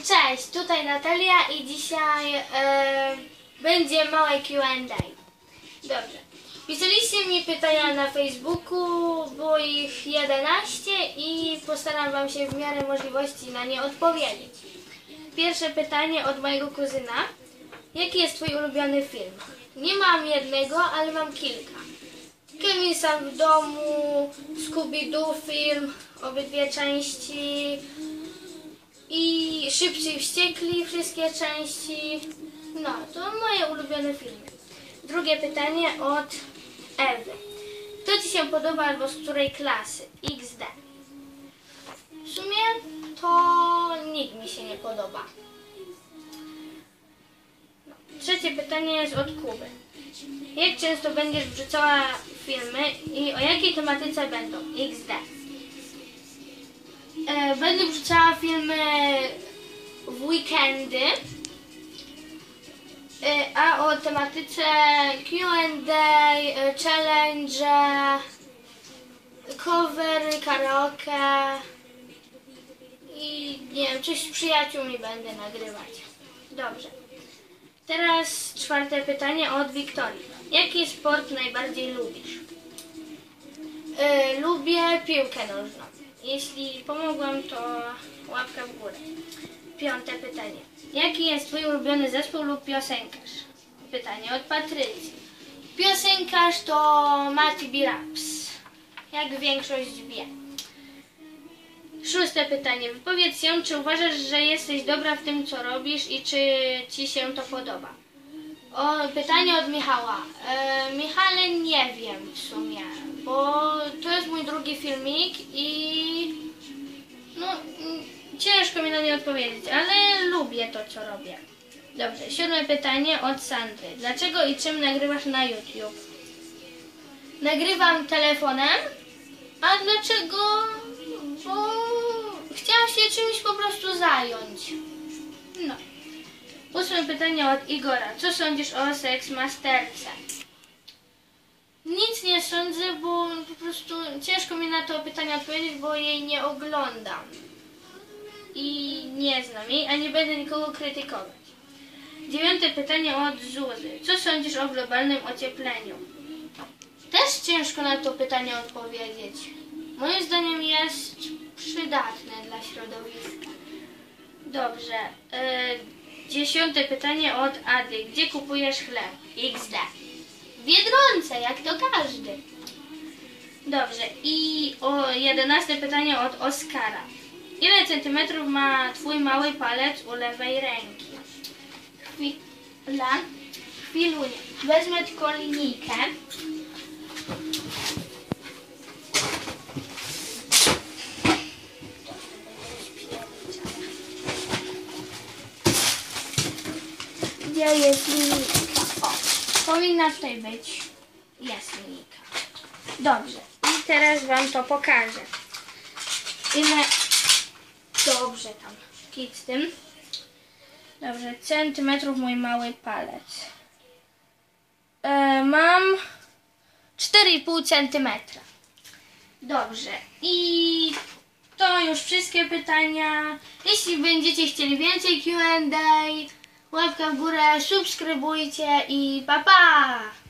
Cześć, tutaj Natalia i dzisiaj będzie małe Q&A. Dobrze. Pisaliście mi pytania na Facebooku, było ich 11 i postaram Wam się w miarę możliwości na nie odpowiedzieć. Pierwsze pytanie od mojego kuzyna. Jaki jest Twój ulubiony film? Nie mam jednego, ale mam kilka. Kevin Sam w domu, Scooby-Doo film, obydwie części i Szybcy i Wściekli, wszystkie części. No, to moje ulubione filmy. Drugie pytanie od Ewy. Kto Ci się podoba albo z której klasy? XD. W sumie to nikt mi się nie podoba. No. Trzecie pytanie jest od Kuby. Jak często będziesz wrzucała filmy i o jakiej tematyce będą? XD. Będę wrzucała filmy w weekendy, a o tematyce Q&A, challenge, covery, karaoke i nie wiem, coś z przyjaciółmi będę nagrywać. Dobrze. Teraz czwarte pytanie od Wiktorii. Jaki sport najbardziej lubisz? Lubię piłkę nożną. Jeśli pomogłam, to łapka w górę. Piąte pytanie. Jaki jest Twój ulubiony zespół lub piosenkarz? Pytanie od Patrycji. Piosenkarz to Mati B. Raps, jak większość wie. Szóste pytanie. Wypowiedz się, czy uważasz, że jesteś dobra w tym, co robisz i czy Ci się to podoba? Pytanie od Michała. Michale, nie wiem w sumie, bo to jest mój drugi filmik i no, ciężko mi na nie odpowiedzieć, ale lubię to, co robię. Dobrze, siódme pytanie od Sandry. Dlaczego i czym nagrywasz na YouTube? Nagrywam telefonem, a dlaczego? Bo chciałam się czymś po prostu zająć. No. Ósme pytanie od Igora. Co sądzisz o Sex Masterce? Nic nie sądzę, bo po prostu ciężko mi na to pytanie odpowiedzieć, bo jej nie oglądam. I nie znam jej, a nie będę nikogo krytykować. Dziewiąte pytanie od Zuzy. Co sądzisz o globalnym ociepleniu? Też ciężko na to pytanie odpowiedzieć. Moim zdaniem jest przydatne dla środowiska. Dobrze. Dziesiąte pytanie od Ady. Gdzie kupujesz chleb? XD. W Biedronce, jak to każdy. Dobrze. I 11 pytanie od Oskara. Ile centymetrów ma Twój mały palec u lewej ręki? Chwilunie. Wezmę tylko linijkę. Gdzie jest linijka? O, powinna tutaj być. Jest linijka. Dobrze. I teraz Wam to pokażę. Ile... Dobrze tam. Kit z tym. Dobrze. Centymetrów mój mały palec. Mam 4,5 centymetra. Dobrze. I to już wszystkie pytania. Jeśli będziecie chcieli więcej Q&A, łapka w górę, subskrybujcie i pa pa!